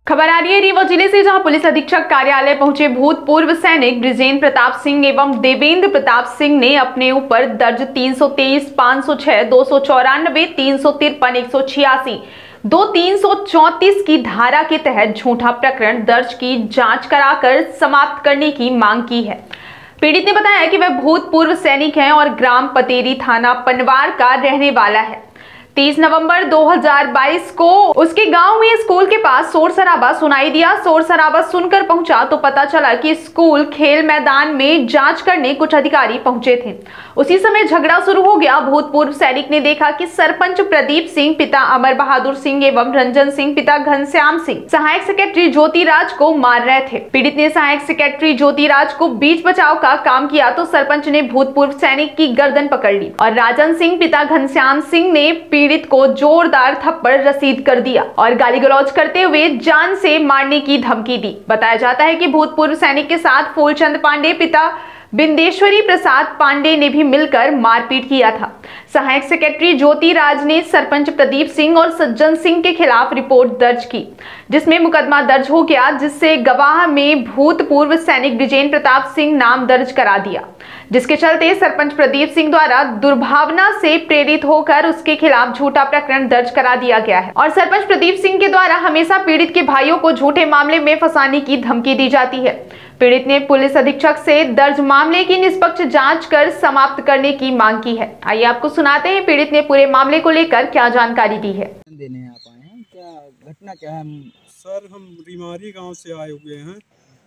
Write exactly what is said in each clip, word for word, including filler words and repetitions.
खबर आ रही है रीवा जिले से, जहां पुलिस अधीक्षक कार्यालय पहुंचे भूतपूर्व सैनिक बृजेंद्र प्रताप सिंह एवं देवेंद्र प्रताप सिंह ने अपने ऊपर दर्ज तीन सौ तेईस, पाँच सौ छह, दो सौ चौरानबे, तीन सौ तिरपन, एक सौ छियासी, दो तीन सौ चौंतीस की धारा के तहत झूठा प्रकरण दर्ज की जांच कराकर समाप्त करने की मांग की है। पीड़ित ने बताया कि वह भूतपूर्व सैनिक हैं और ग्राम पतेरी, थाना पनवार का रहने वाला है। तीस नवंबर दो हज़ार बाईस को उसके गांव में स्कूल के पास शोर शराबा सुनाई दिया। शोर शराबा सुनकर पहुंचा तो पता चला कि स्कूल खेल मैदान में जांच करने कुछ अधिकारी पहुंचे थे। उसी समय झगड़ा शुरू हो गया। भूतपूर्व सैनिक ने देखा कि सरपंच प्रदीप सिंह पिता अमर बहादुर सिंह एवं रंजन सिंह पिता घनश्याम सिंह सहायक सेक्रेटरी ज्योतिराज को मार रहे थे। पीड़ित ने सहायक सेक्रेटरी ज्योतिराज को बीच बचाव का काम किया तो सरपंच ने भूतपूर्व सैनिक की गर्दन पकड़ ली और राजन सिंह पिता घनश्याम सिंह ने पीड़ित को जोरदार थप्पड़ रसीद कर दिया और गाली गलौज करते हुए जान से मारने की धमकी दी। बताया जाता है कि भूतपूर्व सैनिक के साथ फूलचंद पांडे पिता बिंदेश्वरी प्रसाद पांडे ने भी मिलकर मारपीट किया था। सहायक सेक्रेटरी ज्योतिराज ने सरपंच प्रदीप सिंह और सज्जन सिंह के खिलाफ रिपोर्ट दर्ज की, जिसमें मुकदमा दर्ज हो गया, जिससे गवाह में भूतपूर्व सैनिक बृजेंद्र प्रताप सिंह नाम दर्ज करा दिया, जिसके चलते सरपंच प्रदीप सिंह द्वारा दुर्भावना से प्रेरित होकर उसके खिलाफ झूठा प्रकरण दर्ज करा दिया गया है और सरपंच प्रदीप सिंह के द्वारा हमेशा पीड़ित के भाइयों को झूठे मामले में फंसाने की धमकी दी जाती है। पीड़ित ने पुलिस अधीक्षक से दर्ज मामले की निष्पक्ष जांच कर समाप्त करने की मांग की है। आइए आपको सुनाते हैं पीड़ित ने पूरे मामले को लेकर क्या जानकारी दी है। देने आप आए हैं, क्या घटना क्या है? सर, हम रिमारी गांव से आए हुए हैं।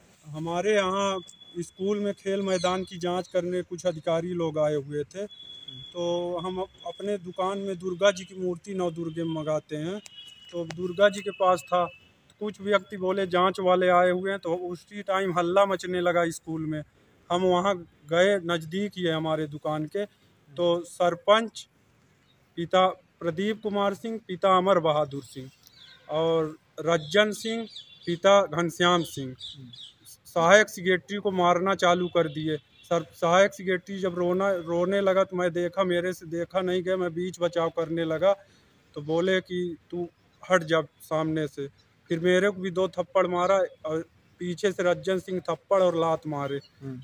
हमारे यहाँ स्कूल में खेल मैदान की जांच करने कुछ अधिकारी लोग आए हुए थे, तो हम अपने दुकान में दुर्गा जी की मूर्ति नौ दुर्गे मंगाते हैं, तो दुर्गा जी के पास था। कुछ व्यक्ति बोले जांच वाले आए हुए हैं, तो उसी टाइम हल्ला मचने लगा स्कूल में। हम वहां गए, नज़दीक ही है हमारे दुकान के, तो सरपंच पिता प्रदीप कुमार सिंह पिता अमर बहादुर सिंह और रज्जन सिंह पिता घनश्याम सिंह सहायक सेक्रेटरी को मारना चालू कर दिए। सर सहायक सेक्रेटरी जब रोना रोने लगा तो मैं देखा, मेरे से देखा नहीं गया, मैं बीच बचाव करने लगा, तो बोले कि तू हट जा सामने से। फिर मेरे को भी दो थप्पड़ मारा और पीछे से रज्जन सिंह थप्पड़ और लात मारे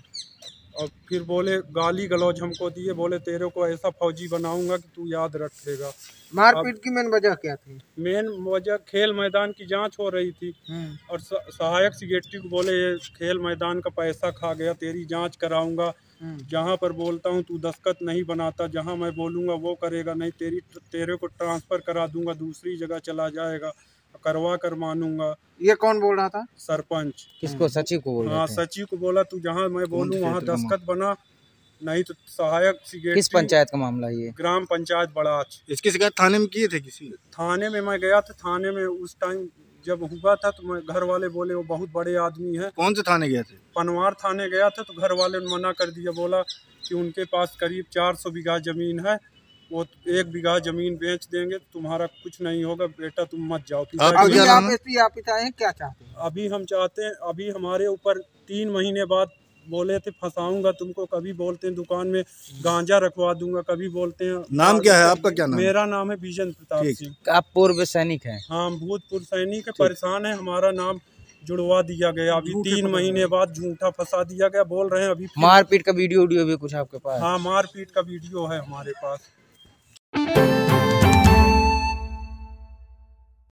और फिर बोले गाली गलौज हमको दिए, बोले तेरे को ऐसा फौजी बनाऊंगा कि तू याद रखेगा। मारपीट की मेन वजह क्या थी? मेन वजह खेल मैदान की जांच हो रही थी और सहायक सेक्रेटरी को बोले ये खेल मैदान का पैसा खा गया, तेरी जांच कराऊंगा, जहां पर बोलता हूं तू दस्तखत नहीं बनाता, जहां मैं बोलूंगा वो करेगा नहीं, तेरी तेरे को ट्रांसफर करा दूंगा, दूसरी जगह चला जाएगा, करवा कर मानूंगा। ये कौन बोल रहा था? सरपंच। किसको? सचिव को बोल रहा? हाँ, सचिव को बोला तू जहाँ मैं बोलूँ वहाँ दस्तखत बना, नहीं तो सहायक सेक्रेटरी। किस पंचायत का मामला ये? ग्राम पंचायत बड़ाच। इसकी शिकायत थाने में किए थे? किसी थाने में मैं गया था। थाने में उस टाइम जब हुआ था तो मैं घर वाले बोले वो बहुत बड़े आदमी है। कौन से थाने गए थे? पनवार थाने गया था, तो घर वाले ने मना कर दिया, बोला कि उनके पास करीब चार सौ बीघा जमीन है, वो एक बीघा जमीन बेच देंगे, तुम्हारा कुछ नहीं होगा बेटा, तुम मत जाओ। आप आप आप क्या चाहते हैं? अभी हम चाहते हैं, अभी हमारे ऊपर तीन महीने बाद बोले थे फंसाऊंगा तुमको, कभी बोलते हैं दुकान में गांजा रखवा दूंगा, कभी बोलते हैं। नाम क्या है आपका? क्या नाम? मेरा नाम है बिजेंद्र प्रताप सिंह। आप पूर्व सैनिक हैं? हाँ, भूतपूर्व सैनिक है, परेशान है, हमारा नाम जुड़वा दिया गया। अभी तीन महीने बाद झूठा फंसा दिया गया, बोल रहे हैं अभी। मारपीट का वीडियो वीडियो भी कुछ आपके पास? हाँ, मारपीट का वीडियो है हमारे पास।